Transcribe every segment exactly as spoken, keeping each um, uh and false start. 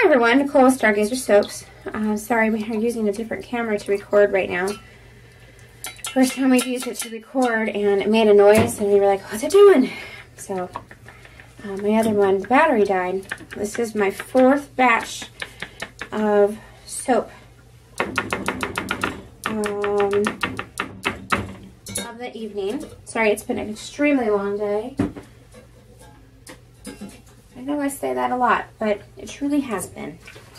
Hi everyone, Nicole with Stargazer Soaps. Uh, sorry, we are using a different camera to record right now. First time we've used it to record, and it made a noise, and we were like, what's it doing? So, uh, my other one, the battery died. This is my fourth batch of soap um, of the evening. Sorry, it's been an extremely long day. I know I say that a lot, but it truly has been.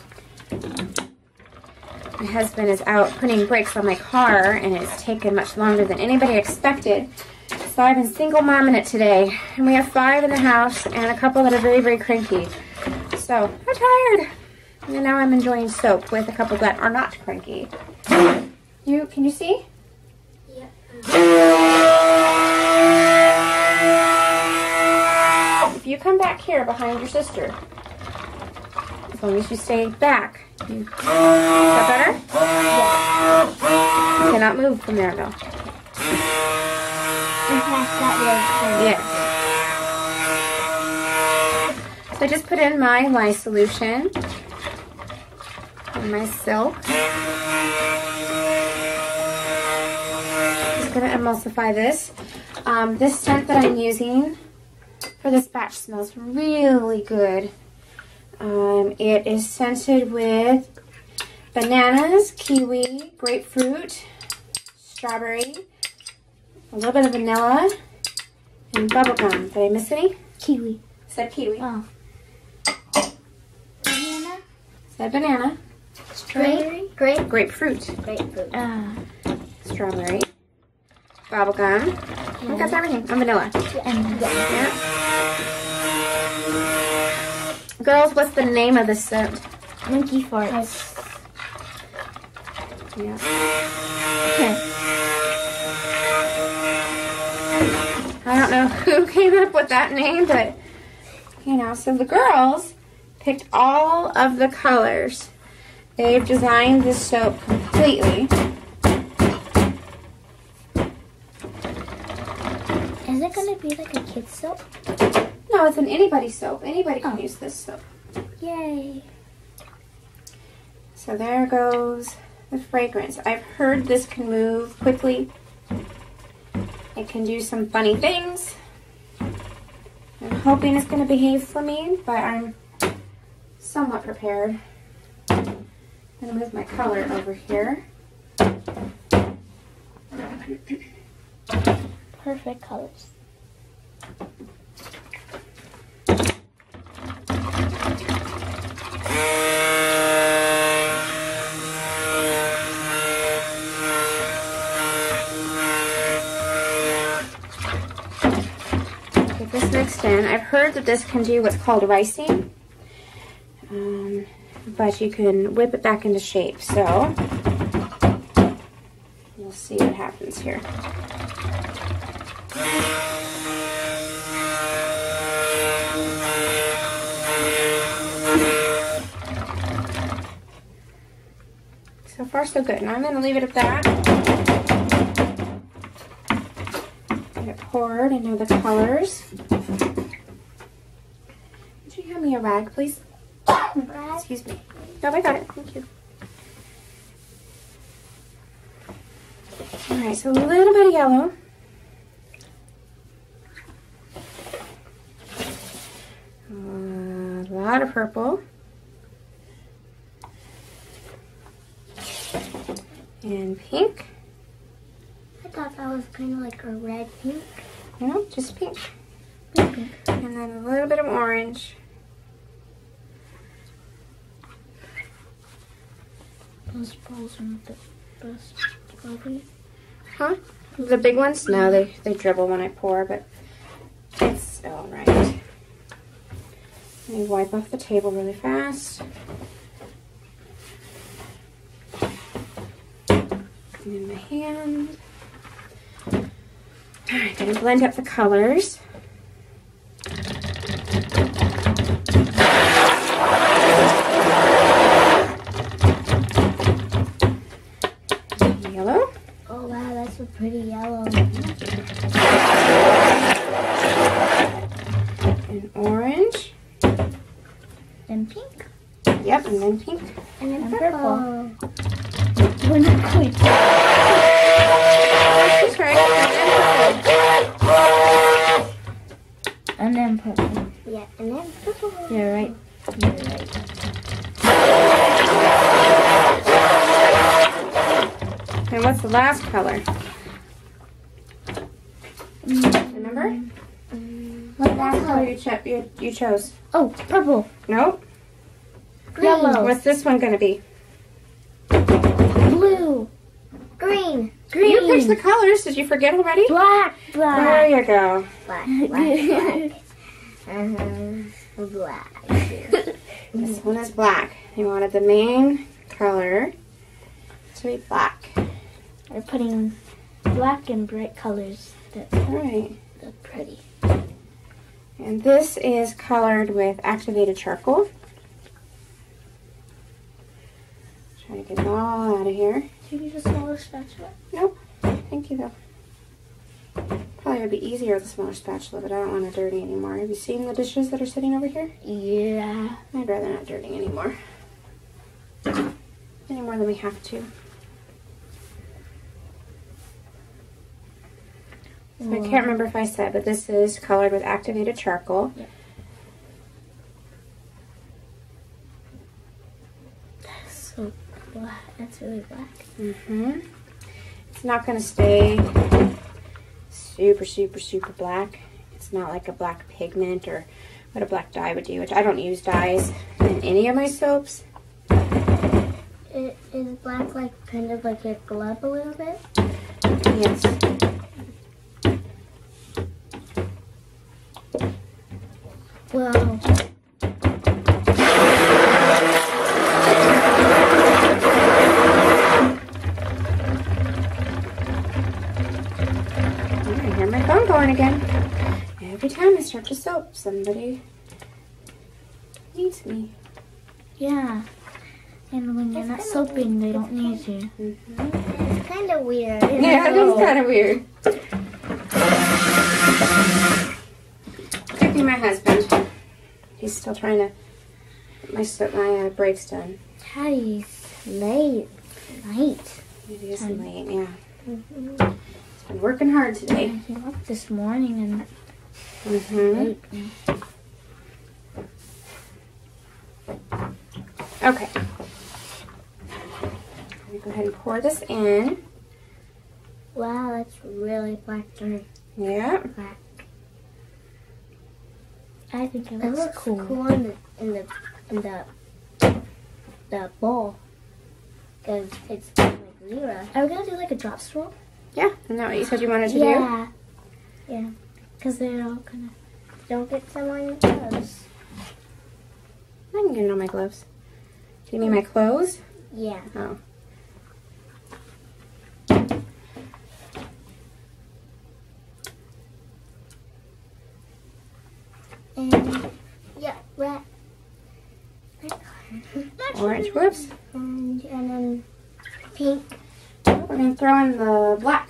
My husband is out putting brakes on my car, and it's taken much longer than anybody expected. So I've been single momming it today, and we have five in the house and a couple that are very, very cranky. So I'm tired, and now I'm enjoying soap with a couple that are not cranky. You can you see? Yeah. If you come back here behind your sister, as long as you stay back, you, is that better? Yeah. You cannot move from there though. And past that Yes. So I just put in my lye solution and my silk. Just gonna emulsify this. Um, this scent that I'm using for this batch smells really good. Um, it is scented with bananas, kiwi, grapefruit, strawberry, a little bit of vanilla, and bubblegum. Did I miss any? kiwi. Said kiwi. Oh. Banana. Said banana. Strawberry. Grape. Grapefruit. Grapefruit. Uh, strawberry. Bubblegum. I think that's everything. And vanilla. And yeah. Yeah. Girls, what's the name of this scent? Monkey farts. Yeah. Okay. I don't know who came up with that name, but, you know, so the girls picked all of the colors. They've designed this soap completely. Is it going to be like a kid's soap? No, it's an anybody soap. Anybody can Oh. use this soap. Yay. So there goes the fragrance. I've heard this can move quickly. It can do some funny things. I'm hoping it's going to behave for me, but I'm somewhat prepared. I'm going to move my color over here. Perfect colors. Get this mixed in. I've heard that this can do what's called ricing, um, but you can whip it back into shape. So we'll see what happens here. So far, so good. Now I'm going to leave it at that. Get it poured. I know the colors. Would you hand me a rag, please? Rag? Excuse me. No, I got it. Thank you. All right, so a little bit of yellow. A lot of purple. And pink. I thought that was kind of like a red pink. No, just pink. Pink, pink. And then a little bit of orange. Those balls are not the best, probably. Huh? The big ones? No, they, they dribble when I pour, but it's all right. Let me wipe off the table really fast. In my hand. Alright, gonna blend up the colors. Yellow. Oh wow, that's a pretty yellow. And orange. Then pink. And Yep, and then pink. And then And purple. purple. We're not quite. That's right. And then purple. And then purple. Yeah, and then purple. You're right. You're right. And what's the last color? Remember? What last color you, cho you, you chose? Oh, purple. Nope. Yellow. What's this one going to be? Blue. Green. Green. You picked the colors. Did you forget already? Black. There Black. you go. Black, black, black. uh-huh. Black. This one is black. You wanted the main color to be black. We're putting black and bright colors. That's All right. that's pretty. And this is colored with activated charcoal. Try to get it all out of here. Do you need a smaller spatula? Nope. Thank you, though. Probably would be easier with a smaller spatula, but I don't want it dirty anymore. Have you seen the dishes that are sitting over here? Yeah. I'd rather not dirty anymore. Any more than we have to. So I can't remember if I said, but this is colored with activated charcoal. Yeah. That's so black. That's really black. Mm-hmm. It's not going to stay super, super, super black. It's not like a black pigment or what a black dye would do, which I don't use dyes in any of my soaps. It is black like kind of like a glove a little bit. Yes. Wow. I hear my phone going again. Every time I start to soap, somebody needs me. Yeah. And when you're not soaping, they don't need you. Mm-hmm. It's kind of weird. Yeah, it is kind of weird. Particularly my husband. He's still trying to get my, so- my uh, brakes done. Daddy's late. Night. It is late, yeah. Mm-hmm. He's been working hard today. He left this morning and Mm-hmm. late. Okay. I'm going to go ahead and pour this in. Wow, that's really black dirt. Yeah. Black. I think it It looks looks cool. cool in the in the in the the bowl because it's like zero. Are we gonna do like a drop swirl? Yeah. Isn't that what you said you wanted to Yeah. Yeah. Because they're all kind of. Don't get some on your clothes. do? I can get it on my gloves. Do you mean my clothes? Yeah. Oh. And yeah, red. Orange. Whoops. And and then pink. We're going to throw in the black.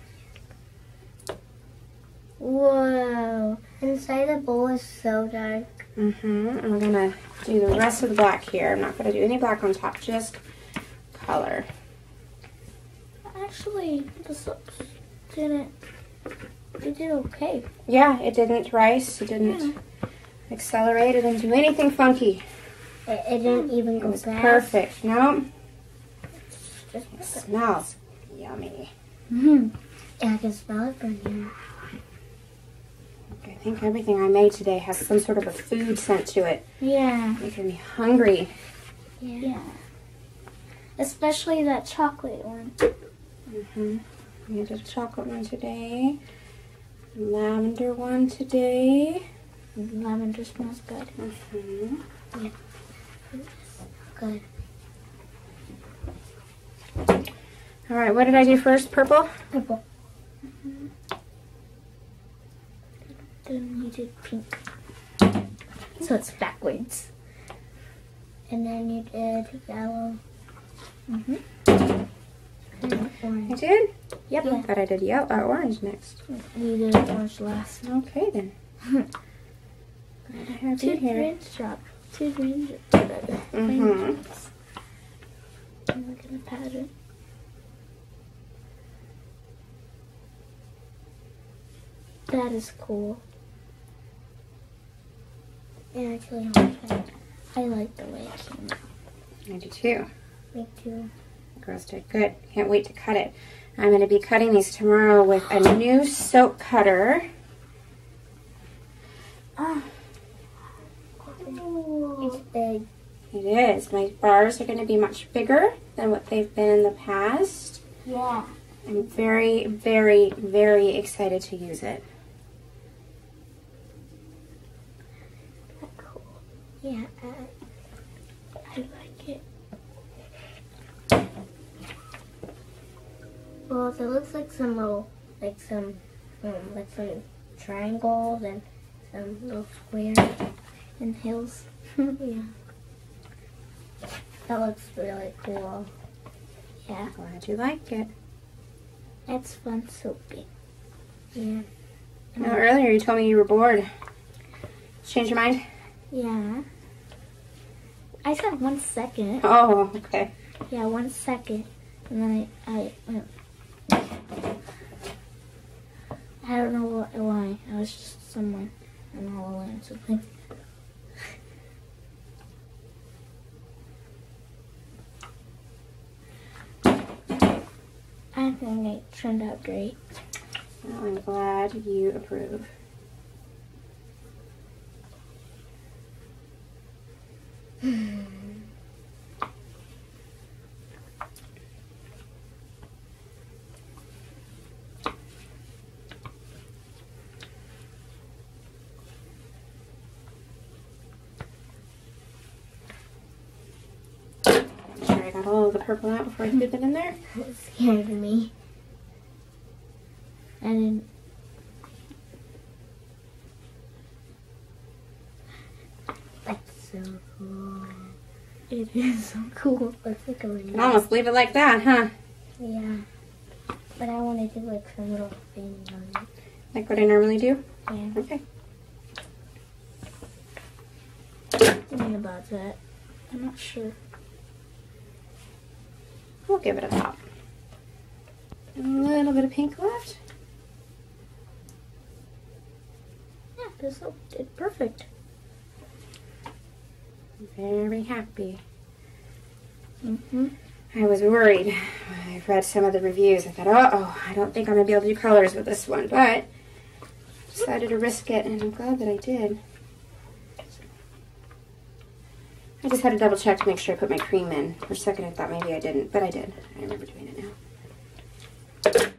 Whoa! Inside the bowl is so dark. Mm-hmm. And we're going to do the rest of the black here. I'm not going to do any black on top, just color. Actually, the soaps didn't. They did okay. Yeah, it didn't rice. It didn't Yeah. accelerate. It didn't do anything funky. It, it didn't even It go was bad. perfect. No, Just it smells yummy. Mm-hmm. Yeah, I can smell it from here. I think everything I made today has some sort of a food scent to it. Yeah. Making me hungry. Yeah. Yeah. Especially that chocolate one. Mm-hmm. We did a chocolate one today. Lavender one today. Lavender smells good. Mm-hmm. Good. All right, what did I do first? Purple? Purple. Then you did pink. So it's backwards. And then you did yellow. Mm-hmm. And I orange. did? Yep, Yeah. but I did yellow, uh, orange next. You did orange last. Okay then. Glad I have you Two here. raindrops. two range. Mm-hmm. And look at the pattern. That is cool. Yeah, actually, I I like the way it came out. I do too. Me too. Girls did good. Can't wait to cut it. I'm going to be cutting these tomorrow with a new soap cutter. Oh, It's big. it is. My bars are going to be much bigger than what they've been in the past. Yeah. I'm very, very, very excited to use it. Cool. Yeah. Uh, I like it. well, it looks like some little, like some, um, like some triangles and some little squares And hills. yeah. That looks really cool. Yeah, Glad you like it. it's fun soapy. Yeah. Now, earlier you told me you were bored. Change your mind? Yeah. I said one second. Oh, okay. Yeah, one second. And then I, I went. I don't know what, why. I was just somewhere in the hallway or something. I think it turned out great. Well, I'm glad you approve. Make sure I got all of the purple out before I dip it in there. It scared me. I didn't. That's so cool. It is so cool. Looks like a You can ring. almost leave it like that, huh? Yeah. But I want to do like some little things on it. Like what I normally do? Yeah. Okay. Thinking about that. I'm not sure. We'll give it a pop. A little bit of pink left. Yeah, this soap did perfect. Very happy. Mm-hmm. I was worried. I read some of the reviews. I thought, uh oh, I don't think I'm going to be able to do colors with this one, but decided to risk it, and I'm glad that I did. I just had to double check to make sure I put my cream in. For a second, I thought maybe I didn't, but I did. I remember doing it now.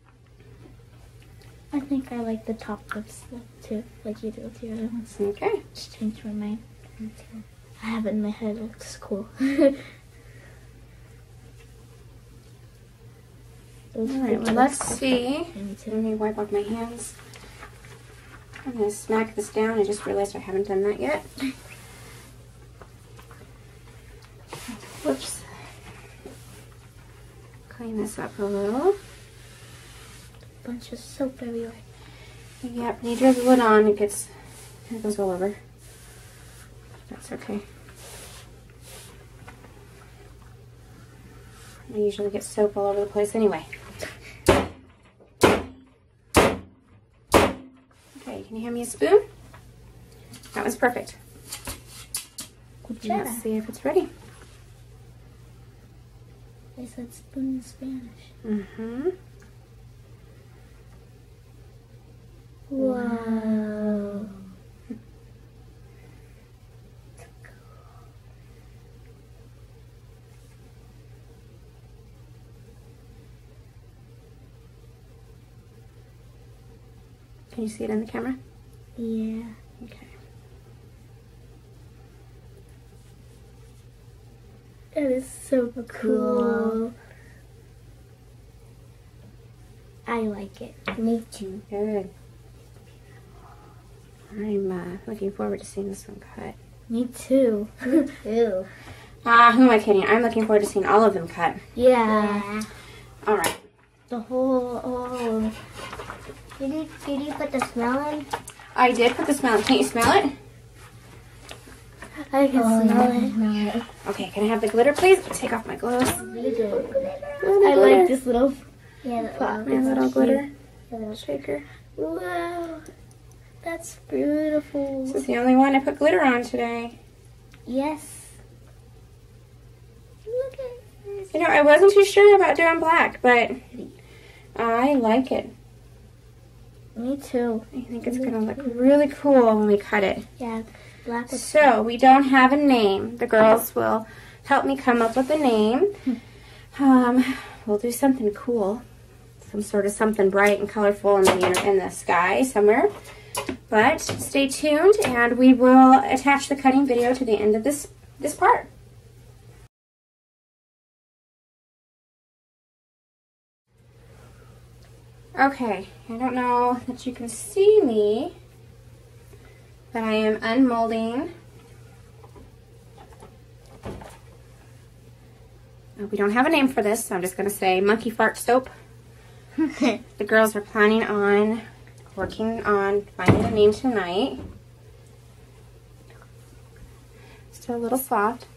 I think I like the top lips too, like you do with the other ones. Okay. Just changed my mind. I have it in my head. It looks cool. All right, well, let's see. Me Let too. me wipe off my hands. I'm going to smack this down. I just realized I haven't done that yet. Whoops. Clean this up a little. Bunch of soap everywhere. Yep, when you drizzle the lid on, it gets, it goes all over. That's okay. I usually get soap all over the place anyway. Okay, can you hand me a spoon? That one's perfect. Cuchara. Let's see if it's ready. They said spoon in Spanish. Mm-hmm. Wow. Can you see it in the camera? Yeah. Okay. That is so cool. I like it. Me too. Good. I'm uh, looking forward to seeing this one cut. Me too. Ew. Ah, who am I kidding? I'm looking forward to seeing all of them cut. Yeah. Yeah. All right. The whole. Oh. Did you, did you put the smell in? I did put the smell. Can't you smell it? I can Oh, smell no. it. Okay, can I have the glitter, please? Take off my gloves. I like this little Yeah, that pot. My little glitter one. shaker. Wow, that's beautiful. This is the only one I put glitter on today. Yes. Look at this. You know, I wasn't too sure about doing black, but I like it. Me too. I think it's going to look really cool when we cut it. Yeah, black with So, we don't have a name. The girls will help me come up with a name. Um, we'll do something cool. Some sort of something bright and colorful in the, in the sky somewhere. But stay tuned, and we will attach the cutting video to the end of this, this part. Okay, I don't know that you can see me, but I am unmolding. We don't have a name for this, so I'm just going to say monkey fart soap. The girls are planning on working on finding a name tonight. Still a little soft.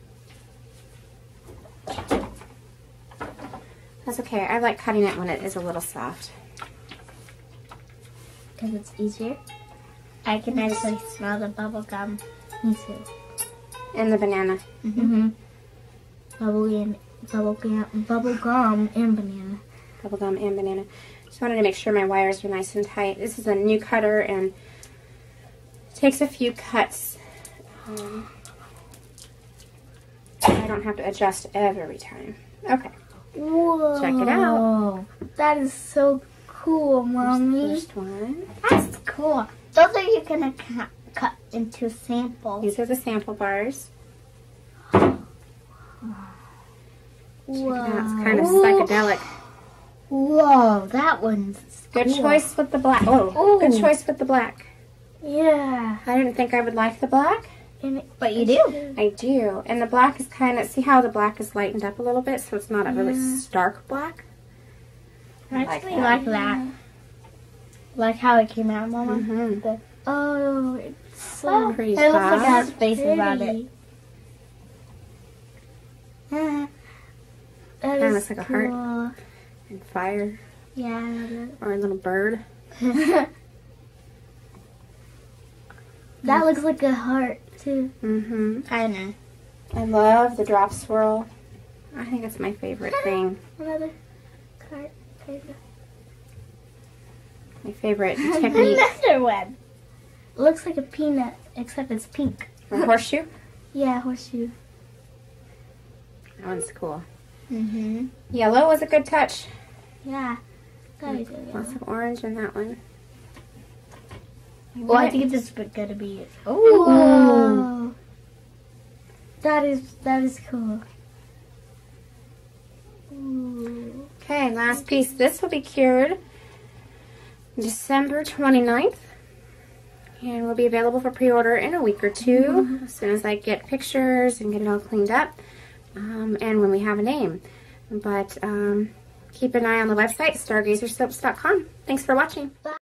That's okay. I like cutting it when it is a little soft. because it's easier. I can actually smell the bubble gum. Me too. And the banana. Mm-hmm. Bubble gum, bubble gum, bubble gum, and banana. Bubblegum and banana. Just wanted to make sure my wires are nice and tight. This is a new cutter and it takes a few cuts. Um, I don't have to adjust every time. Okay. Whoa. Check it out. That is so cool, Here's Mommy. the first one. That's cool. Those are you gonna cut, cut into samples. These are the sample bars. Whoa. Check it out. It's kind of psychedelic. Whoa, that one's Good cool. choice with the black. Oh, Ooh. good choice with the black. Yeah. I didn't think I would like the black. And it, but you do. I do. And the black is kind of, see how the black is lightened up a little bit, so it's not a really Yeah. stark black? I like actually that. like that. Like how it came out, Mama. Mm-hmm. The- oh, it's so Pretty It looks like it soft. has space about it. Yeah. That Kinda is looks like a heart. cool. And fire. Yeah. Or a little bird. That looks like a heart too. Mm-hmm. I know. I love the drop swirl. I think it's my favorite thing. Another card. My favorite technique. Another one. Looks like a peanut, except it's pink. A horseshoe. Yeah, horseshoe. That one's cool. Mm-hmm. Yellow was a good touch. Yeah. Gotta do Lots it. of orange in that one. Well, I think this is gonna be it. Oh. That is that is cool. Ooh. Okay, last piece. This will be cured December twenty-ninth. And will be available for pre-order in a week or two, mm-hmm. as soon as I get pictures and get it all cleaned up, um, and when we have a name. But um, keep an eye on the website, stargazer soaps dot com. Thanks for watching. Bye.